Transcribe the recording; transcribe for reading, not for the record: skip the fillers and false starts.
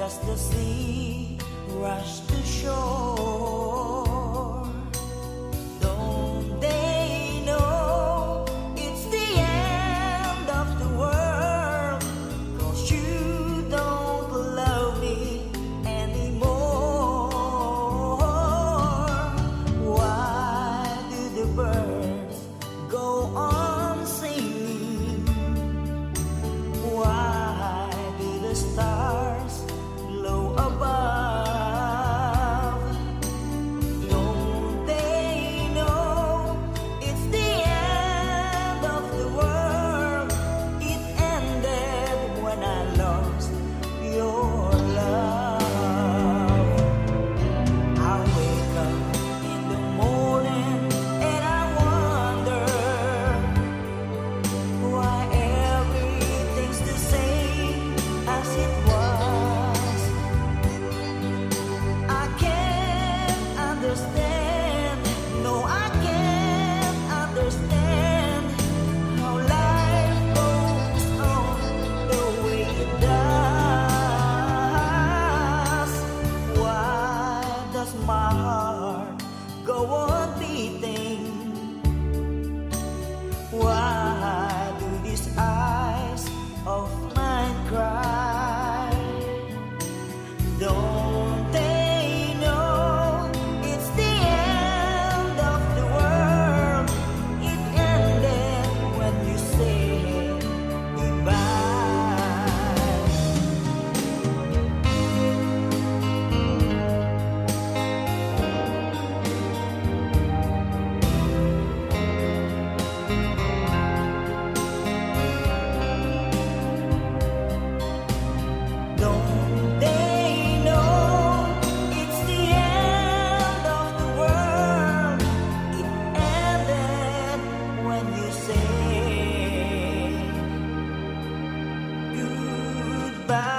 Does the sea rush to shore? Don't they know it's the end of the world? 'Cause you don't love me anymore. Why do the birds go on singing? Why do the stars glow above? Don't they know it's the end of the world? It ended when I lost your love. I wake up in the morning and I wonder why everything's the same as it was. I can't understand, no, I can't understand how life goes on the way it does. Why does my heart go on beating? Why do these eyes of mine cry? Don't they know it's the end of the world? It ended when you said goodbye. Don't they know it's the end of the world? It ended when you said goodbye.